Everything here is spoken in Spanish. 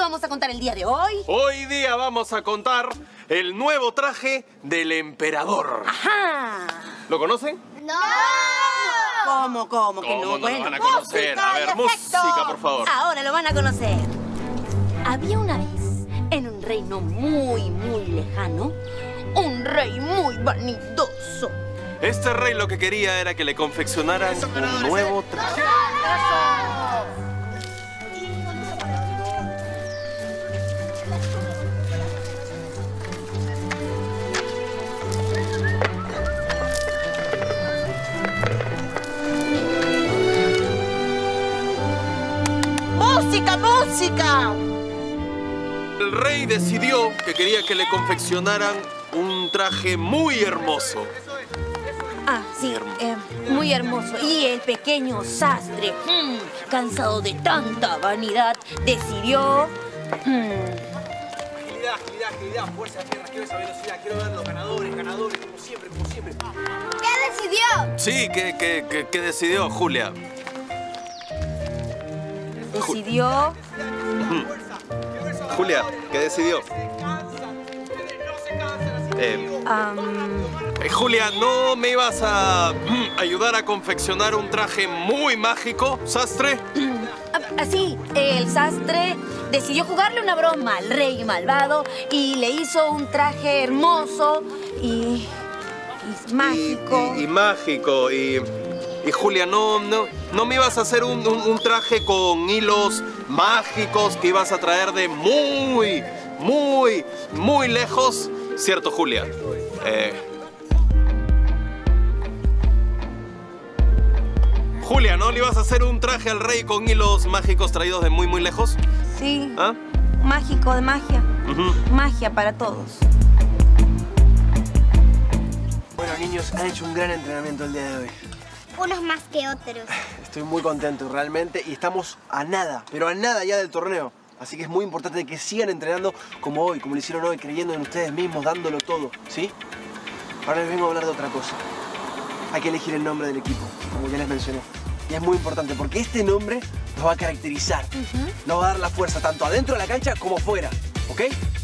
vamos a contar el día de hoy? Hoy día vamos a contar el nuevo traje del emperador. ¡Ajá! ¿Lo conocen? ¡No! ¿Cómo que ¿Cómo no? no lo van a conocer? A ver, música, por favor. Ahora lo van a conocer. Había una vez, en un reino muy, muy lejano, un rey muy vanidoso. Este rey lo que quería era que le confeccionaran un nuevo traje. ¡Música, música! El rey decidió que quería que le confeccionaran un traje muy hermoso. Ah, sí, muy hermoso. Y el pequeño sastre, cansado de tanta vanidad, decidió... Agilidad, fuerza, tierra, quiero esa velocidad, quiero ver los ganadores, como siempre. ¿Qué decidió? Sí, ¿qué decidió, Julia? Decidió... Julia, ¿qué decidió? Julia, ¿no me ibas a ayudar a confeccionar un traje muy mágico, sastre? Así, el sastre decidió jugarle una broma al rey malvado y le hizo un traje hermoso y mágico. Y mágico. Y Julia, ¿no me ibas a hacer un traje con hilos mágicos que ibas a traer de muy lejos? ¿Cierto, Julia? Julia, ¿no le ibas a hacer un traje al rey con hilos mágicos traídos de muy lejos? Sí. ¿Ah? Mágico de magia. Magia para todos. Bueno, niños, han hecho un gran entrenamiento el día de hoy. Unos más que otros. Estoy muy contento realmente y estamos a nada, pero a nada ya del torneo. Así que es muy importante que sigan entrenando como hoy, como lo hicieron hoy, creyendo en ustedes mismos, dándolo todo, ¿sí? Ahora les vengo a hablar de otra cosa. Hay que elegir el nombre del equipo, como ya les mencioné. Y es muy importante porque este nombre nos va a caracterizar. Nos va a dar la fuerza tanto adentro de la cancha como fuera, ¿ok?